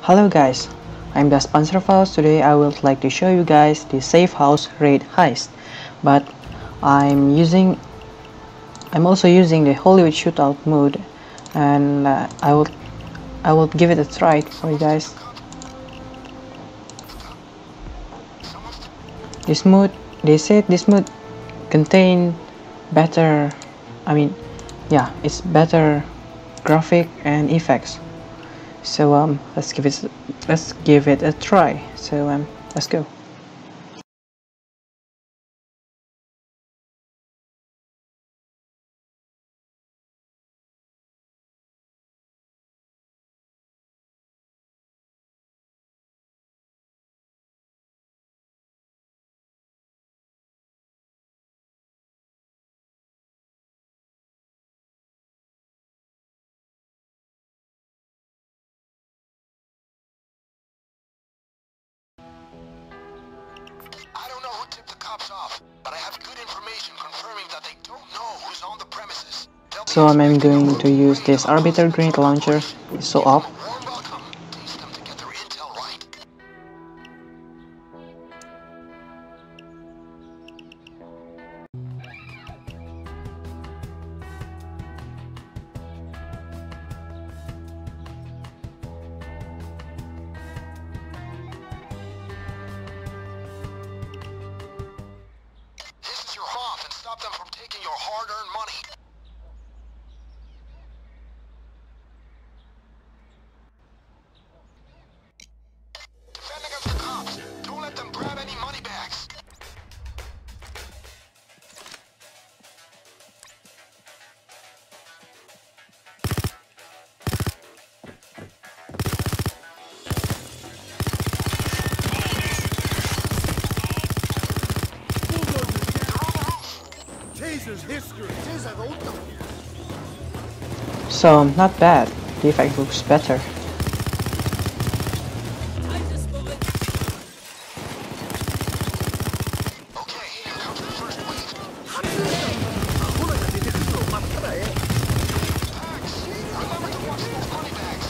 Hello guys, I'm the sponsor of house. Today I would like to show you guys the safe house raid heist, but I'm also using the Hollywood Shootout mode, and I will give it a try for you guys. This mode, they said this mode contain better, it's better graphic and effects. So let's give it a try. So let's go. I don't know who tipped the cops off, but I have good information confirming that they don't know who's on the premises. So I'm going to use this arbiter grenade launcher. It's so up. Teach them to get their intel right. This is your off and stop them from taking your hard-earned money. Defend against the cops. Don't let them grab any money bags. So not bad. The effect looks better. Okay, here comes the first wave. Bags! Remember to watch those money bags.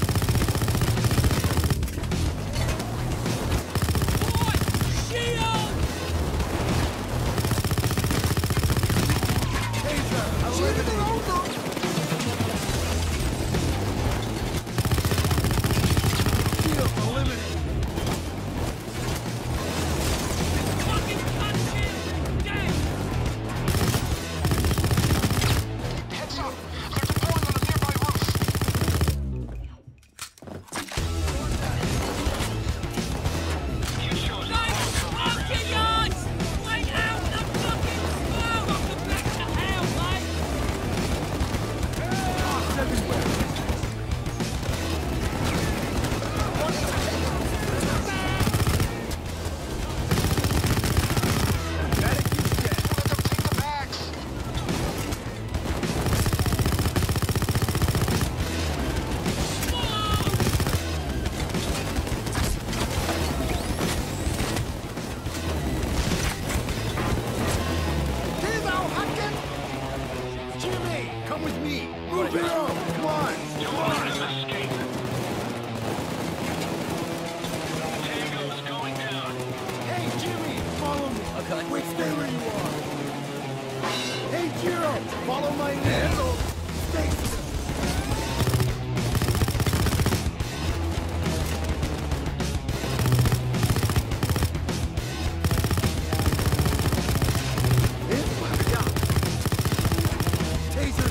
Heads up! They're deploying on a nearby roof. Let them take the bags. Jimmy, come with me. Move it on. Come on. Come on. Escape. Tango's going down. Hey, Jimmy, follow me. Okay. Wait, stay where you are. Hey, Jiro, follow my lead. Stay still. Taser.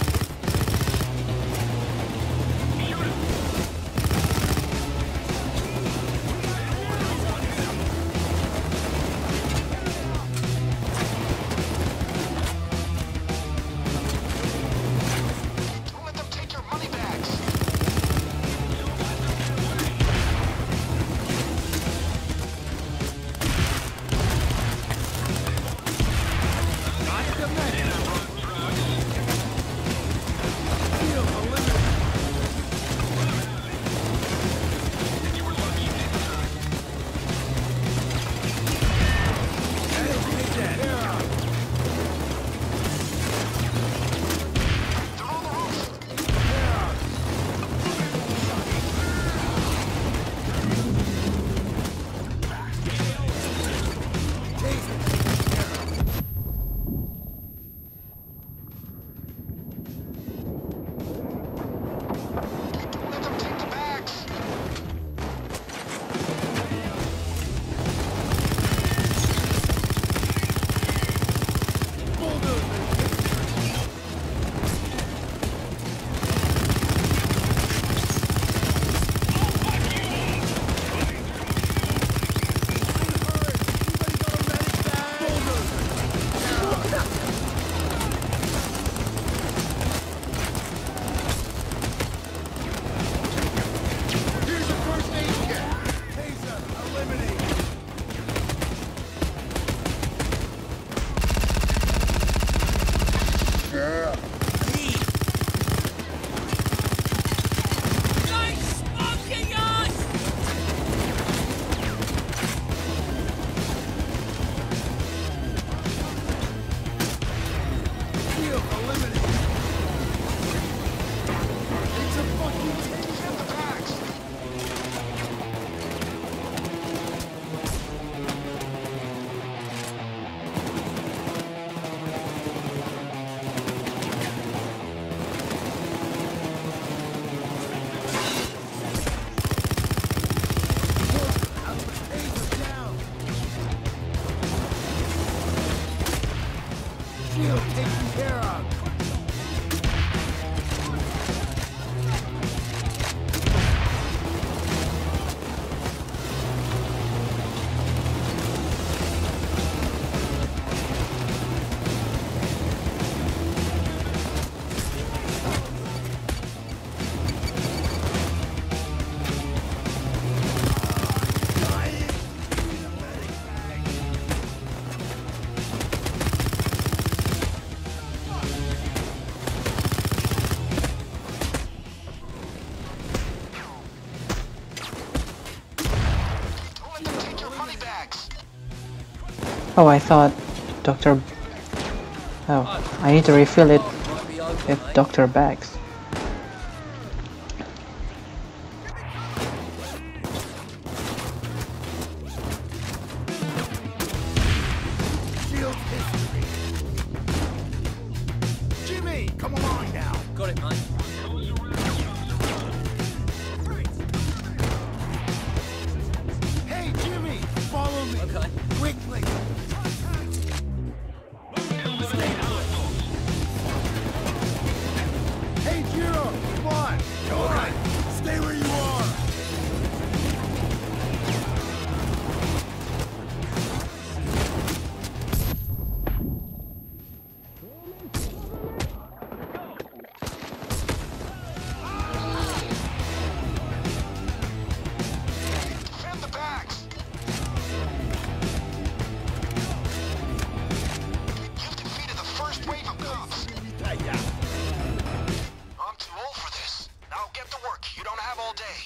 Oh, I thought Dr. Oh, I need to refill it with Dr. Bags. Shield history. Jimmy, come along now. Got it, mate. Hey, Jimmy, follow me. Okay. Quickly. Hey, Jiro, come on. All right, stay where you are. Defend the bags! You've defeated the first wave of cops. I'm too old for this. Now get to work. You don't have all day.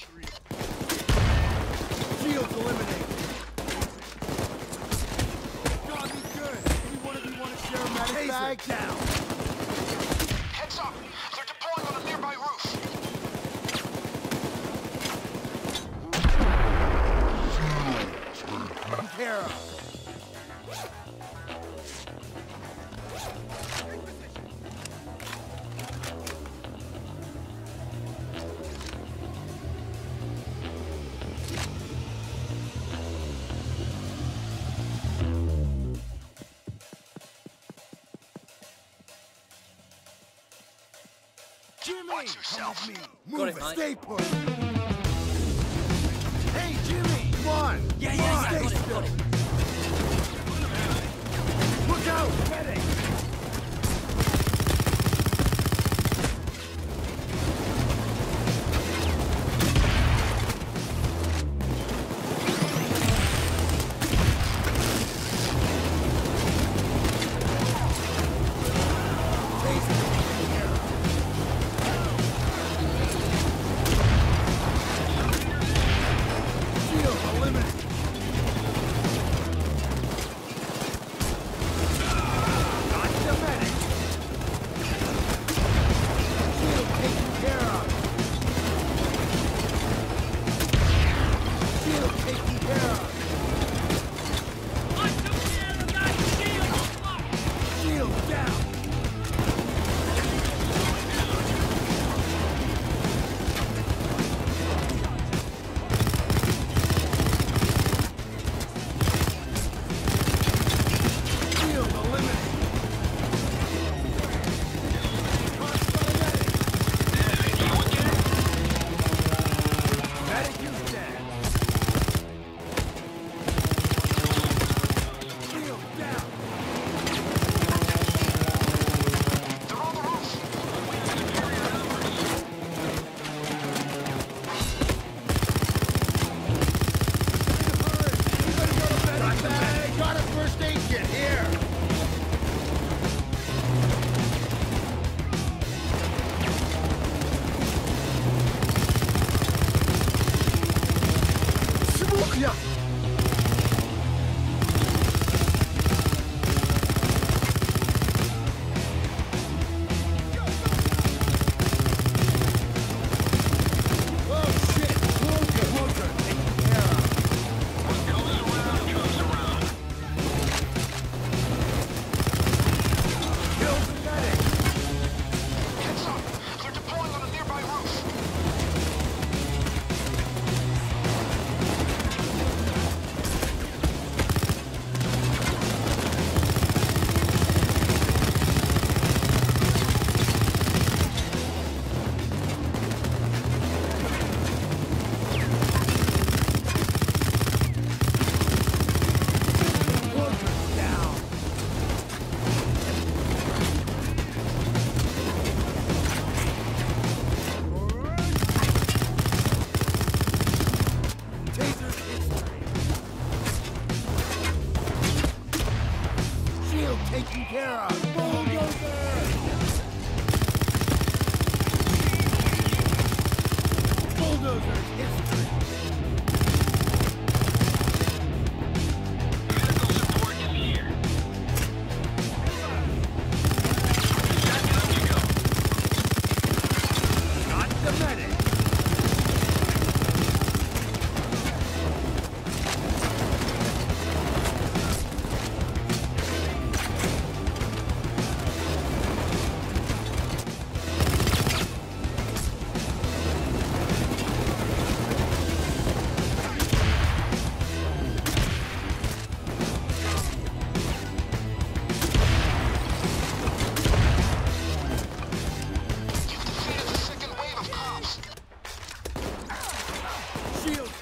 Shields eliminated. God, be good. Any one of you want to share a medic bag? Down. Heads up! They're deploying on a nearby roof. Taken care of. Jimmy, Watch yourself. come with me. Got Move it, it. mate. Stay put. Hey, Jimmy, come on. Yeah, Come on. got Stay it, still. got it. Look out, medic. Shield eliminated. Got the medic. Shield taken care of. Shield taken care of. Shield down. Shield eliminated. Medic is dead. Shield down. They're on the roof. Got a first aid kit here. Smukja. Oh shit! Walker, taken care of. Kill the medic. Heads up! They're deploying on a nearby roof. Walker's down. Taser's history. Shield taken care of. Bulldozer! Bulldozer's history.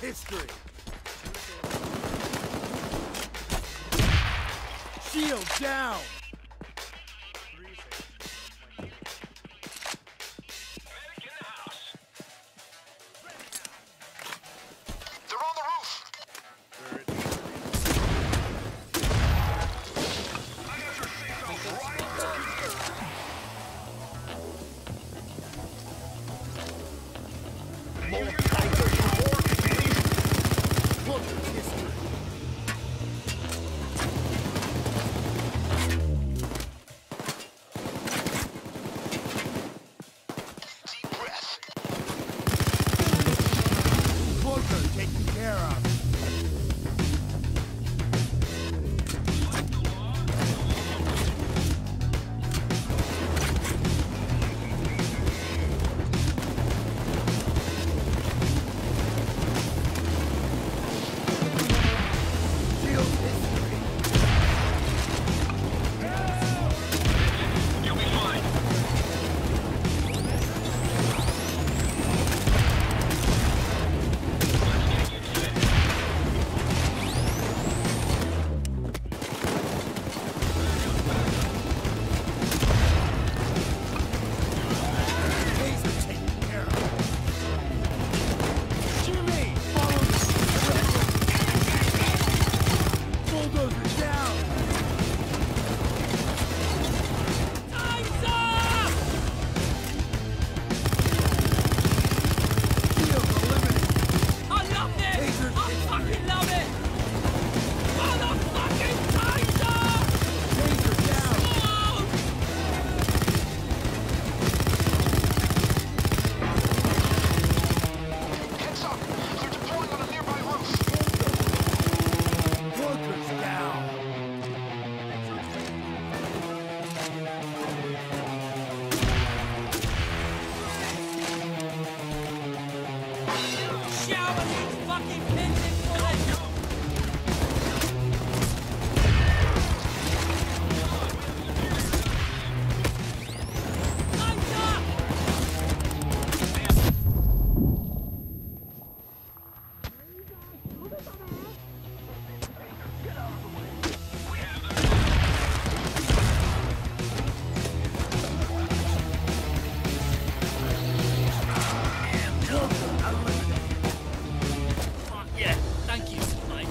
history. Shield down. They're on the roof. Look at history. Deep breath. Bunker taken care of. Shield history. You'll be fine. Taser taken care of. Jimmy, follow me. Bulldozer down. Time's up! Shield eliminated. I love this! Taser I fucking love it! Motherfucking Taser! Taser down. Oh! Heads up. They're deploying on a nearby roof. Bunker's down. Shower these fucking pins in bullets! Time's up! Yeah, thank you, mate.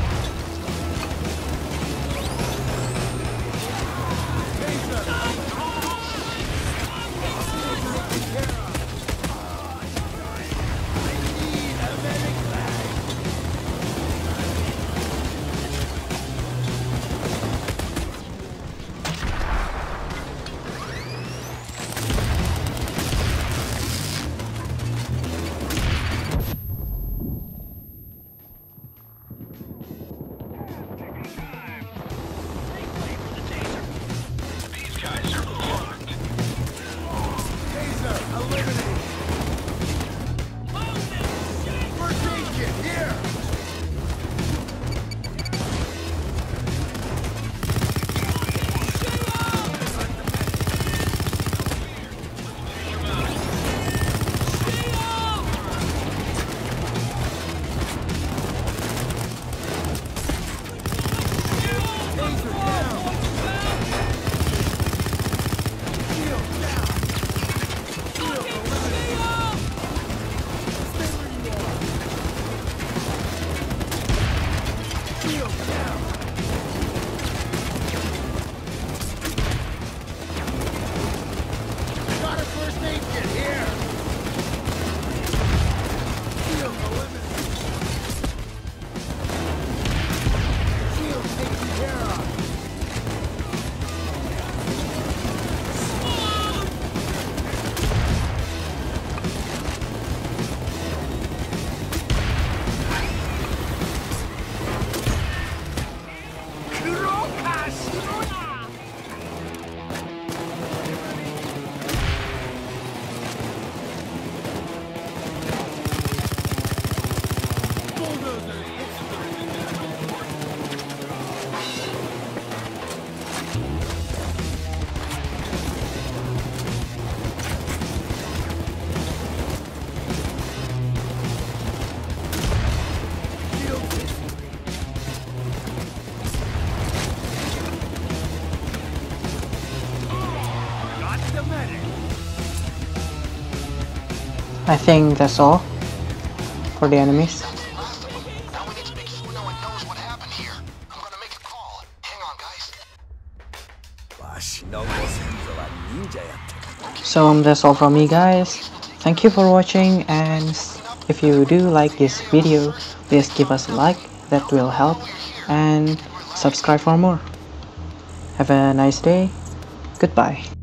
These guys are locked. Taser eliminated. First aid kit here. Taser down. Shield down. Shield eliminated. Stay where you are. Shield down. Got a first aid kit here. Shield eliminated. Shield taken care of. Bulldozer history. a medic. I think that's all for the enemies. Now we need to make sure no one knows what happened here. I'm gonna make a call. Hang on, guys. So that's all from me, guys. Thank you for watching, and if you do like this video, please give us a like, that will help, and subscribe for more. Have a nice day. Goodbye.